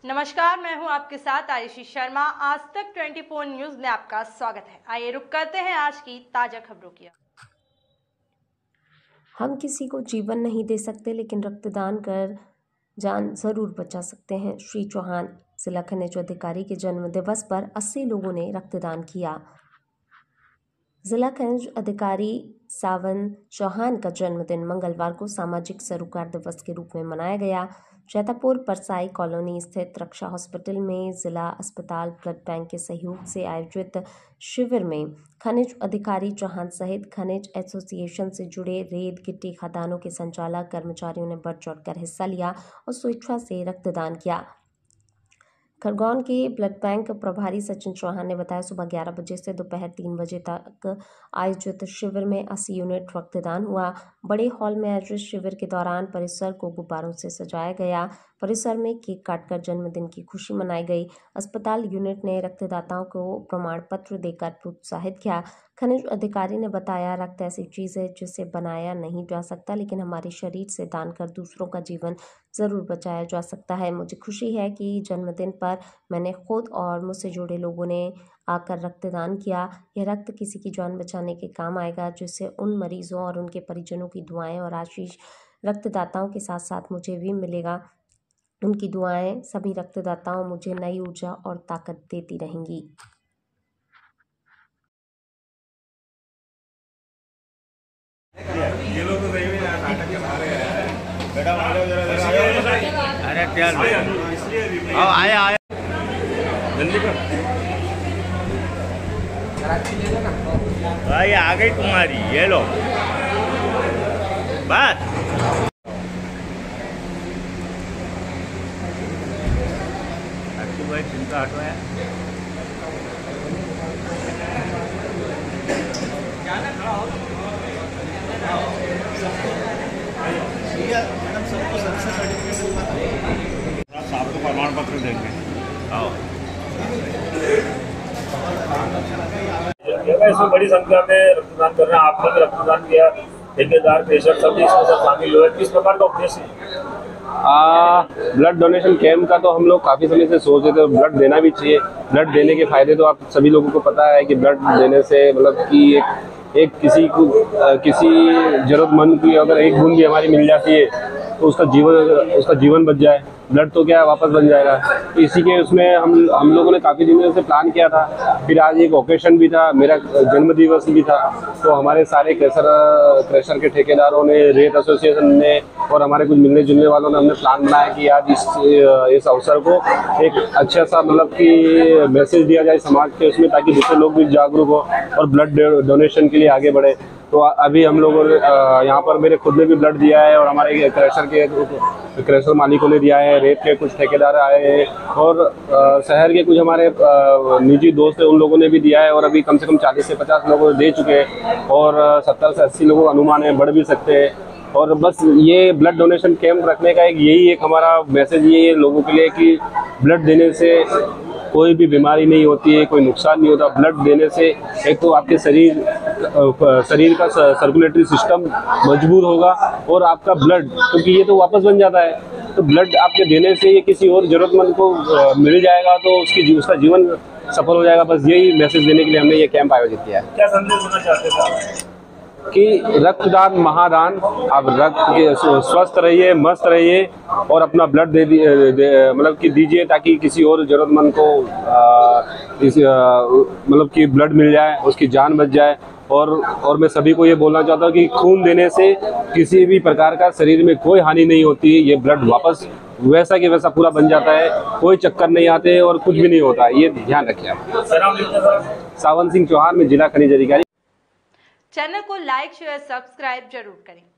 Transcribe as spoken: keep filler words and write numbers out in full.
नमस्कार, मैं हूं आपके साथ आयुषी शर्मा। आज तक चौबीस न्यूज में आपका स्वागत है। आइए रुक करते हैं आज की ताजा खबरों की। हम किसी को जीवन नहीं दे सकते, लेकिन रक्तदान कर जान जरूर बचा सकते हैं। श्री चौहान जिला खनिज अधिकारी के जन्म दिवस पर अस्सी लोगों ने रक्तदान किया। जिला खनिज अधिकारी सावन चौहान का जन्मदिन मंगलवार को सामाजिक सरोकार दिवस के रूप में मनाया गया। जैतापुर परसाई कॉलोनी स्थित रक्षा हॉस्पिटल में जिला अस्पताल ब्लड बैंक के सहयोग से आयोजित शिविर में खनिज अधिकारी चौहान सहित खनिज एसोसिएशन से जुड़े रेत गिट्टी खदानों के संचालक कर्मचारियों ने बढ़ चढ़कर हिस्सा लिया और स्वेच्छा से रक्तदान किया। खरगोन के ब्लड बैंक प्रभारी सचिन चौहान ने बताया, सुबह ग्यारह बजे से दोपहर तीन बजे तक आयोजित शिविर में अस्सी यूनिट रक्तदान हुआ। बड़े हॉल में आयोजित शिविर के दौरान परिसर को गुब्बारों से सजाया गया। परिसर में केक काटकर जन्मदिन की खुशी मनाई गई। अस्पताल यूनिट ने रक्तदाताओं को प्रमाण पत्र देकर प्रोत्साहित किया। खनिज अधिकारी ने बताया, रक्त ऐसी चीज़ है जिसे बनाया नहीं जा सकता, लेकिन हमारे शरीर से दान कर दूसरों का जीवन ज़रूर बचाया जा सकता है। मुझे खुशी है कि जन्मदिन पर मैंने खुद और मुझसे जुड़े लोगों ने आकर रक्तदान किया। यह रक्त किसी की जान बचाने के काम आएगा, जिससे उन मरीजों और उनके परिजनों की दुआएं और आशीष रक्तदाताओं के साथ साथ मुझे भी मिलेगा। उनकी दुआएं सभी रक्तदाताओं मुझे नई ऊर्जा और ताकत देती रहेंगी। ये लोग तो सही में नाटक के मारे हैं। बेटा मारो जरा जरा। अरे प्यार आओ आया आया जल्दी कर भाई, आ गई तुम्हारी। ये लो बात। भाई चिंता हटवाया आपको प्रमाण पत्र देंगे। आओ इसमें बड़ी संख्या में रक्तदान कर रहे हैं। आपने भी रक्तदान किया, ठेकेदार पेशेंट सभी इसमें सब शामिल हुए। किस प्रकार का उद्देश्य है? ब्लड डोनेशन कैंप का तो हम लोग काफ़ी समय से सोच रहे थे। ब्लड देना भी चाहिए। ब्लड देने के फायदे तो आप सभी लोगों को पता है कि ब्लड देने से मतलब कि एक एक किसी को किसी जरूरतमंद की अगर एक बूंद भी हमारी मिल जाती है तो उसका जीवन उसका जीवन बच जाए। ब्लड तो क्या वापस बन जाएगा। तो इसी के उसमें हम हम लोगों ने काफ़ी दिनों से प्लान किया था। फिर आज एक ओकेशन भी था, मेरा जन्म दिवस भी था, तो हमारे सारे क्रैशर क्रैशर के ठेकेदारों ने, रेत एसोसिएशन ने और हमारे कुछ मिलने जुलने वालों ने हमने प्लान बनाया कि आज इस इस अवसर को एक अच्छा सा मतलब कि मैसेज दिया जाए समाज के उसमें, ताकि दूसरे लोग भी जागरूक हो और ब्लड डोनेशन के लिए आगे बढ़े। तो अभी हम लोगों ने यहाँ पर मेरे खुद ने भी ब्लड दिया है और हमारे क्रैशर के क्रैशर मालिकों ने दिया है, रेत के कुछ ठेकेदार आए हैं और शहर के कुछ हमारे निजी दोस्त हैं, उन लोगों ने भी दिया है। और अभी कम से कम चालीस से पचास लोगों ने दे चुके हैं और सत्तर से अस्सी लोगों का अनुमान है, बढ़ भी सकते हैं। और बस ये ब्लड डोनेशन कैंप रखने का एक यही एक हमारा मैसेज ये है लोगों के लिए कि ब्लड देने से कोई भी बीमारी नहीं होती है, कोई नुकसान नहीं होता। ब्लड देने से एक तो आपके शरीर शरीर का सर्कुलेटरी सिस्टम मजबूत होगा और आपका ब्लड, क्योंकि ये तो वापस बन जाता है, तो ब्लड आपके देने से ये किसी और जरूरतमंद को मिल जाएगा तो उसकी उसका जीवन सफल हो जाएगा। बस यही मैसेज देने के लिए हमने ये कैंप आयोजित किया है। क्या संदेश देना चाहते हैं कि रक्तदान महादान, आप रक्त के स्वस्थ रहिए, मस्त रहिए और अपना ब्लड दे, दे मतलब कि दीजिए, ताकि किसी और जरूरतमंद को आ, इस मतलब कि ब्लड मिल जाए, उसकी जान बच जाए। और और मैं सभी को ये बोलना चाहता हूँ कि खून देने से किसी भी प्रकार का शरीर में कोई हानि नहीं होती है। ये ब्लड वापस वैसा कि वैसा पूरा बन जाता है, कोई चक्कर नहीं आते और कुछ भी नहीं होता। ये ध्यान रखिए आप। सावन सिंह चौहान में जिला खनिज अधिकारी। चैनल को लाइक शेयर सब्सक्राइब जरूर करें।